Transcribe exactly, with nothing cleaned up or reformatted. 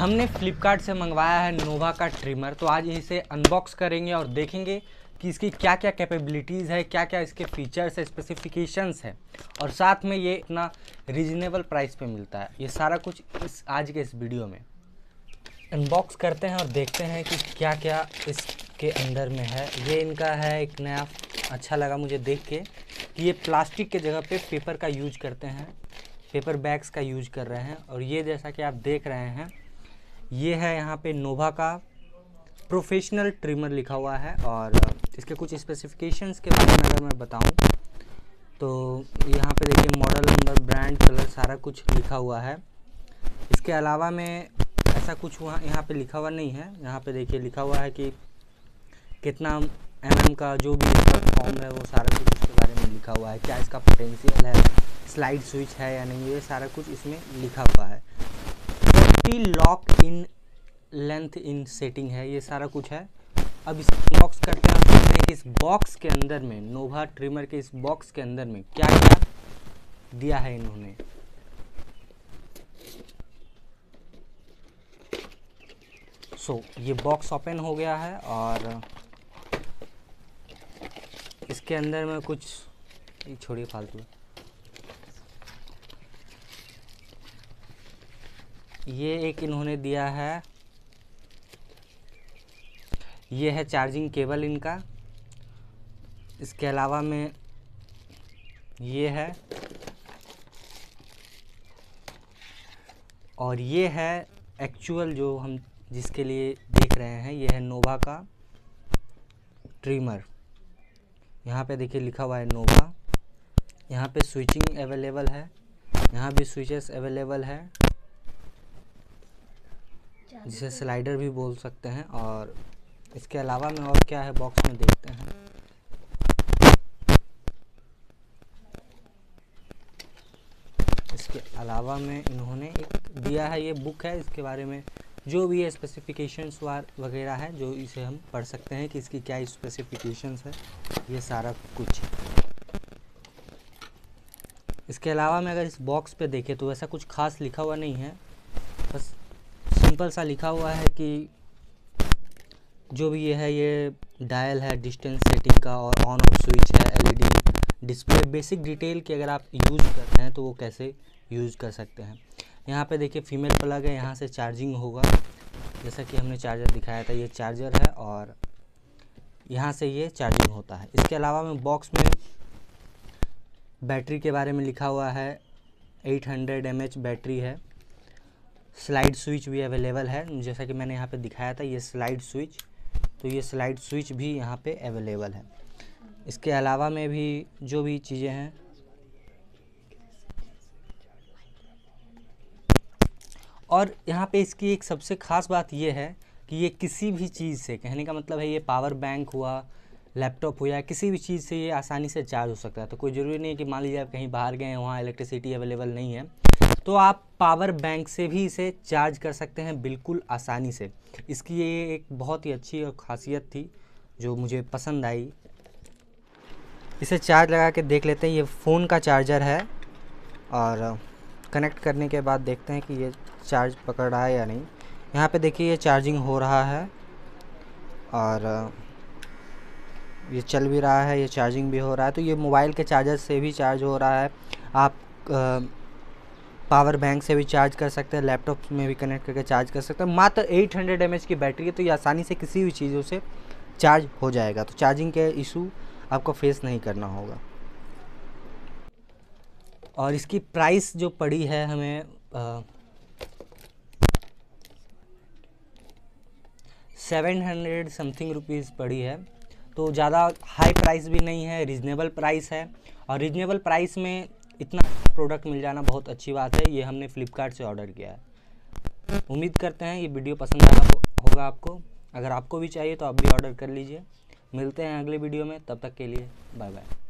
हमने फ्लिपकार्ट से मंगवाया है नोवा का ट्रिमर। तो आज इसे अनबॉक्स करेंगे और देखेंगे कि इसकी क्या क्या कैपेबिलिटीज़ है, क्या क्या इसके फीचर्स है, स्पेसिफिकेशंस है और साथ में ये इतना रीजनेबल प्राइस पे मिलता है। ये सारा कुछ इस आज के इस वीडियो में अनबॉक्स करते हैं और देखते हैं कि क्या क्या इसके अंदर में है। ये इनका है एक नया, अच्छा लगा मुझे देख के कि ये प्लास्टिक के जगह पे पेपर का यूज करते हैं, पेपर बैग्स का यूज कर रहे हैं। और ये जैसा कि आप देख रहे हैं, ये है यहाँ पे नोवा का प्रोफेशनल ट्रिमर लिखा हुआ है। और इसके कुछ स्पेसिफिकेशंस के बारे में अगर मैं बताऊं तो यहाँ पे देखिए मॉडल नंबर, ब्रांड, कलर, सारा कुछ लिखा हुआ है। इसके अलावा में ऐसा कुछ वहाँ यहाँ पे लिखा हुआ नहीं है। यहाँ पे देखिए लिखा हुआ है कि कितना एम एम का जो भी इसका फॉर्म है वो सारा कुछ इसके बारे में लिखा हुआ है। क्या इसका पोटेंशियल है, स्लाइड स्विच है या नहीं, ये सारा कुछ इसमें लिखा हुआ है। Lock in length in setting है, ये सारा कुछ है। अब इस बॉक्स करते हैं, देखते हैं कि इस बॉक्स के अंदर में, नोवा ट्रिमर के इस बॉक्स के अंदर में क्या क्या दिया है इन्होंने। सो so, ये बॉक्स ओपन हो गया है और इसके अंदर में कुछ, छोड़िए फालतू, ये एक इन्होंने दिया है, ये है चार्जिंग केबल इनका। इसके अलावा में ये है, और ये है एक्चुअल जो हम जिसके लिए देख रहे हैं, ये है नोवा का ट्रिमर। यहाँ पे देखिए लिखा हुआ है नोवा। यहाँ पे स्विचिंग अवेलेबल है, यहाँ भी स्विचेस अवेलेबल है जिसे स्लाइडर भी बोल सकते हैं। और इसके अलावा में और क्या है बॉक्स में देखते हैं। इसके अलावा में इन्होंने एक दिया है, ये बुक है, इसके बारे में जो भी है स्पेसिफिकेशंस वगैरह है जो इसे हम पढ़ सकते हैं कि इसकी क्या स्पेसिफिकेशंस है, ये सारा कुछ। इसके अलावा में अगर इस बॉक्स पे देखें तो ऐसा कुछ खास लिखा हुआ नहीं है, बस सिंपल सा लिखा हुआ है कि जो भी ये है, ये डायल है डिस्टेंस सेटिंग का और ऑन ऑफ स्विच है, एलईडी डिस्प्ले, बेसिक डिटेल की अगर आप यूज़ करते हैं तो वो कैसे यूज़ कर सकते हैं। यहाँ पे देखिए फीमेल प्लग है, यहाँ से चार्जिंग होगा जैसा कि हमने चार्जर दिखाया था, ये चार्जर है और यहाँ से ये चार्जिंग होता है। इसके अलावा में बॉक्स में बैटरी के बारे में लिखा हुआ है, आठ सौ एम एच बैटरी है। स्लाइड स्विच भी अवेलेबल है, जैसा कि मैंने यहाँ पे दिखाया था, ये स्लाइड स्विच, तो ये स्लाइड स्विच भी यहाँ पे अवेलेबल है। इसके अलावा में भी जो भी चीज़ें हैं, और यहाँ पे इसकी एक सबसे ख़ास बात ये है कि ये किसी भी चीज़ से, कहने का मतलब है ये पावर बैंक हुआ, लैपटॉप हुआ, किसी भी चीज़ से ये आसानी से चार्ज हो सकता है। तो कोई ज़रूरी नहीं है कि मान लीजिए आप कहीं बाहर गए हैं, वहाँ इलेक्ट्रिसिटी अवेलेबल नहीं है, तो आप पावर बैंक से भी इसे चार्ज कर सकते हैं बिल्कुल आसानी से। इसकी ये एक बहुत ही अच्छी और ख़ासियत थी जो मुझे पसंद आई। इसे चार्ज लगा के देख लेते हैं। ये फ़ोन का चार्जर है और कनेक्ट करने के बाद देखते हैं कि ये चार्ज पकड़ रहा है या नहीं। यहाँ पे देखिए ये चार्जिंग हो रहा है और ये चल भी रहा है, ये चार्जिंग भी हो रहा है। तो ये मोबाइल के चार्जर से भी चार्ज हो रहा है। आप आ, पावर बैंक से भी चार्ज कर सकते हैं, लैपटॉप में भी कनेक्ट करके चार्ज कर सकते हैं। मात्र आठ सौ एम एच की बैटरी है, तो ये आसानी से किसी भी चीज़ों से चार्ज हो जाएगा। तो चार्जिंग के इशू आपको फेस नहीं करना होगा। और इसकी प्राइस जो पड़ी है हमें सेवन हंड्रेड समथिंग रुपीज़ पड़ी है। तो ज़्यादा हाई प्राइस भी नहीं है, रीज़नेबल प्राइस है। और रीज़नेबल प्राइस में इतना प्रोडक्ट मिल जाना बहुत अच्छी बात है। ये हमने फ्लिपकार्ट से ऑर्डर किया है। उम्मीद करते हैं ये वीडियो पसंद आया होगा आपको। अगर आपको भी चाहिए तो आप भी ऑर्डर कर लीजिए। मिलते हैं अगले वीडियो में, तब तक के लिए बाय बाय।